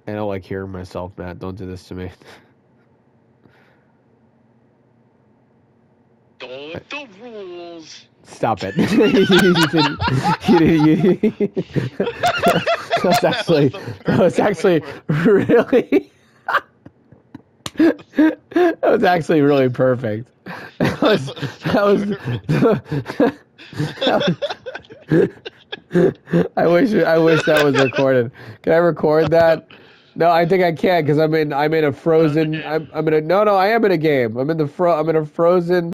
I don't like hearing myself, Matt. Don't do this to me. The rules. Stop it. That was actually really. That was actually really perfect. I wish that was recorded. Can I record that? No, I think I can't because I'm in a frozen. I am in a game. I'm in a frozen.